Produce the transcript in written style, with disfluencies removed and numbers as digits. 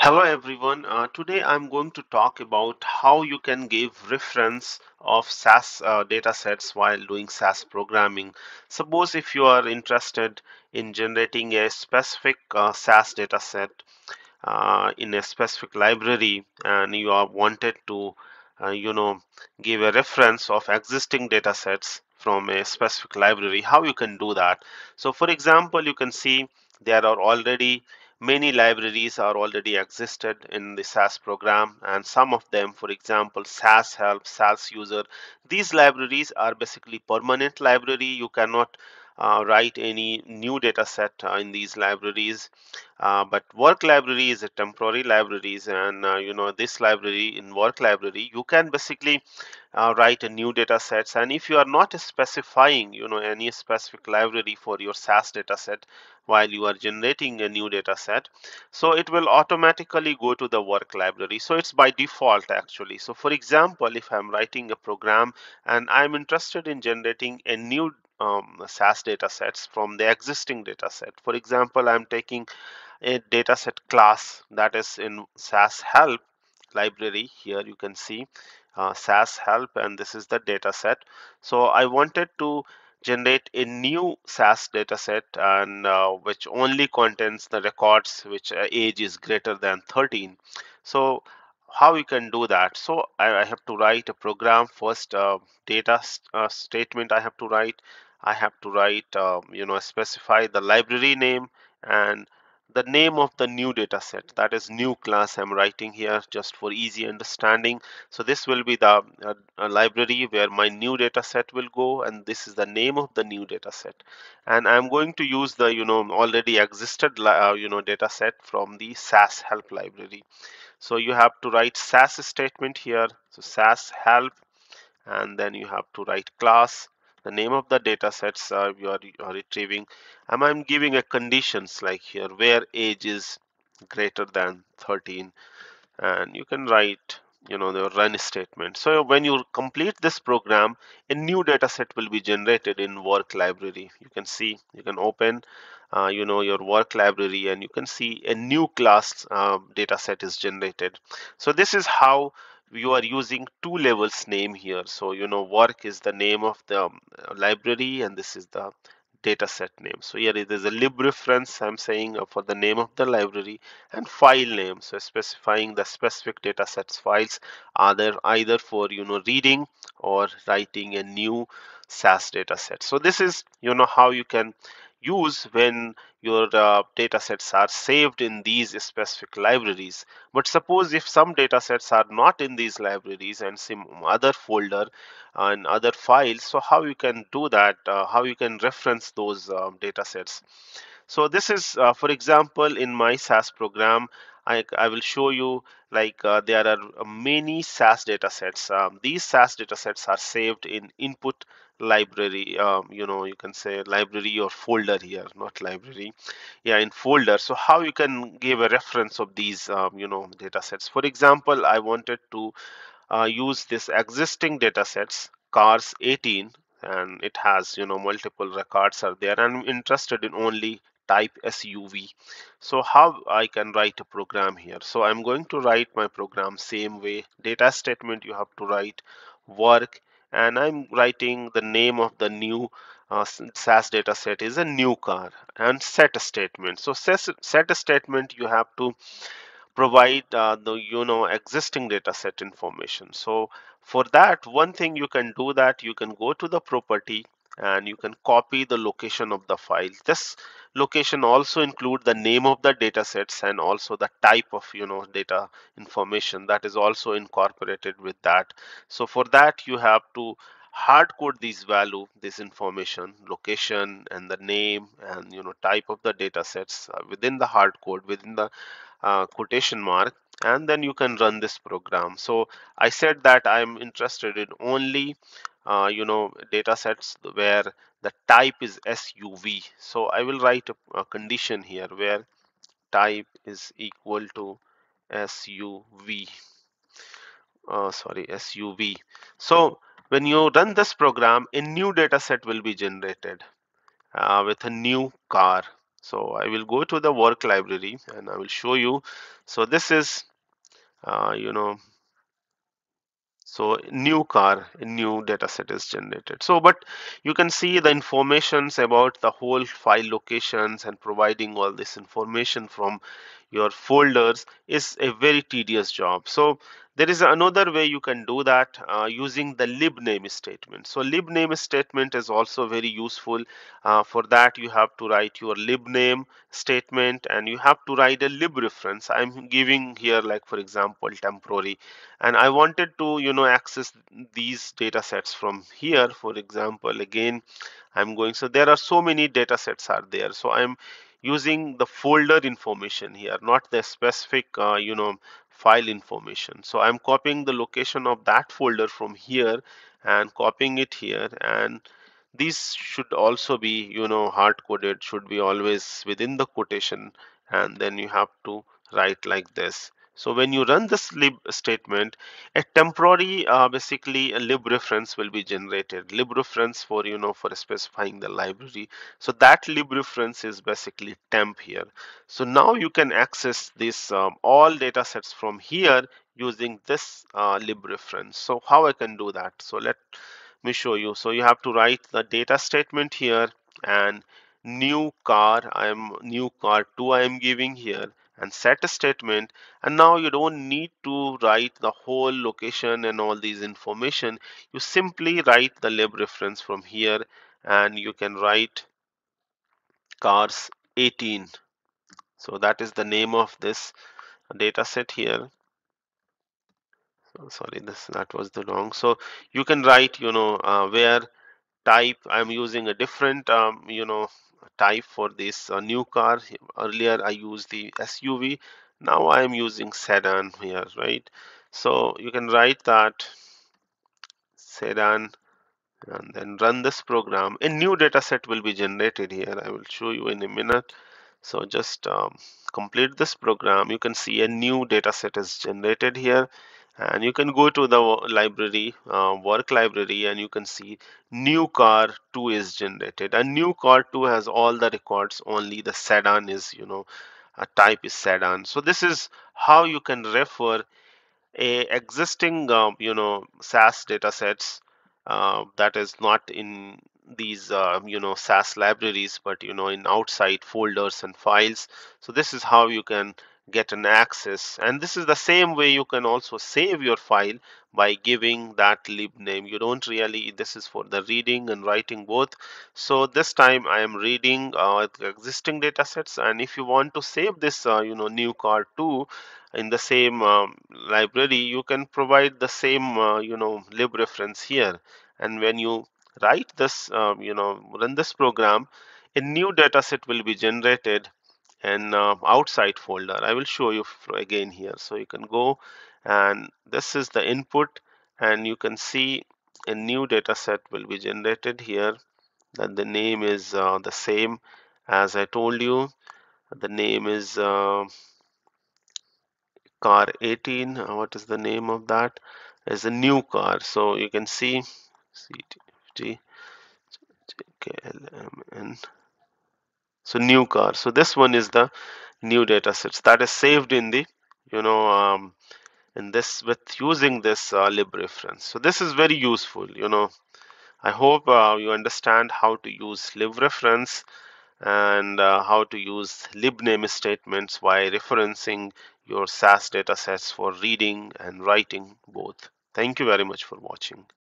Hello everyone. Today I'm going to talk about how you can give reference of SAS datasets while doing SAS programming. Suppose if you are interested in generating a specific SAS dataset in a specific library and you are wanted to give a reference of existing datasets from a specific library, how you can do that. So for example, you can see there are already many libraries are already existed in the SAS program, and some of them, for example, SAS help, SAS user, these libraries are basically permanent library. You cannot write any new data set in these libraries, but work library is a temporary libraries, and this library, in work library, you can basically write a new data sets. And if you are not specifying any specific library for your SAS data set while you are generating a new data set, so it will automatically go to the work library. So it's by default actually. So for example, if I'm writing a program and I'm interested in generating a new SAS data sets from the existing data set, for example, I'm taking a dataset class that is in SAS help library. Here you can see SAS help, and this is the dataset. So I wanted to generate a new SAS dataset, and which only contains the records which age is greater than 13. So how you can do that? So I have to write a program first. Statement I have to write. I have to write, specify the library name and the name of the new data set, that is new class I'm writing here just for easy understanding. So this will be the library where my new data set will go, and this is the name of the new data set. And I'm going to use the already existed data set from the SAS help library. So you have to write SAS statement here. So SAS help, and then you have to write class, the name of the data sets you are retrieving, and I'm giving a conditions like here where age is greater than 13, and you can write the run statement. So when you complete this program, a new data set will be generated in work library. You can see, you can open your work library, and you can see a new class data set is generated. So this is how you are using two levels name here. So work is the name of the library, and this is the data set name. So here it is a lib reference I'm saying for the name of the library, and file name, so specifying the specific data sets files either for reading or writing a new SAS data set. So this is how you can use when your data sets are saved in these specific libraries. But suppose if some data sets are not in these libraries and some other folder and other files, so how you can do that, how you can reference those data sets. So this is, for example, in my SAS program, I will show you like there are many SAS data sets. These SAS data sets are saved in input library. You can say library or folder here, not library. Yeah, in folder. So how you can give a reference of these, data sets. For example, I wanted to use this existing data sets cars 18, and it has multiple records are there, and I'm interested in only type SUV. So how I can write a program here? So I'm going to write my program same way. Data statement you have to write work, and I'm writing the name of the new SAS data set is a new car, and set statement. So set statement you have to provide the existing data set information. So for that, one thing you can do, that you can go to the property and you can copy the location of the file. This location also include the name of the data sets and also the type of data information that is also incorporated with that. So for that, you have to hard code these value, this information, location and the name and type of the data sets within the hard code, within the quotation mark, and then you can run this program. So I said that I'm interested in only data sets where the type is SUV. So I will write a condition here where type is equal to SUV. Sorry, SUV. So when you run this program, a new data set will be generated with a new car. So I will go to the work library and I will show you. So this is you know, so new car, a new data set is generated. So but you can see the informations about the whole file locations and providing all this information from your folders is a very tedious job. So there is another way you can do that using the libname statement. So libname statement is also very useful. For that you have to write your libname statement and you have to write a lib reference. I'm giving here, like for example, temporary, and I wanted to access these data sets from here. For example, again I'm going, so there are so many data sets are there, so I'm using the folder information here, not the specific file information. So I'm copying the location of that folder from here and copying it here, and these should also be hard coded, should be always within the quotation, and then you have to write like this. So when you run this lib statement, a temporary basically a lib reference will be generated. Lib reference for for specifying the library. So that lib reference is basically temp here. So now you can access this all data sets from here using this lib reference. So how I can do that? So let me show you. So you have to write the data statement here, and new car, I am new car 2 I am giving here, and set a statement. And now you don't need to write the whole location and all these information. You simply write the lib reference from here, and you can write cars 18. So that is the name of this data set here. So sorry, this that was the wrong. So you can write where type. I'm using a different type for this new car. Earlier I used the SUV, now I am using sedan here, right? So you can write that sedan and then run this program. A new data set will be generated here. I will show you in a minute. So just complete this program. You can see a new data set is generated here, and you can go to the library, work library, and you can see new car 2 is generated. And new car 2 has all the records, only the sedan is a type is sedan. So this is how you can refer a existing SAS data sets that is not in these SAS libraries, but in outside folders and files. So this is how you can get an access, and this is the same way you can also save your file by giving that lib name. You don't really, this is for the reading and writing both. So this time I am reading the existing data sets, and if you want to save this new car 2 in the same library, you can provide the same lib reference here. And when you write this run this program, a new data set will be generated in outside folder. I will show you again here. So you can go, and this is the input, and you can see a new data set will be generated here, that the name is the same as I told you. The name is car 18. What is the name of that? Is a new car. So you can see CTFG KLMN. So new car. So this one is the new data sets that is saved in the you know in this with using this lib reference. So this is very useful. I hope you understand how to use lib reference and how to use libname statements while referencing your SAS datasets for reading and writing both. Thank you very much for watching.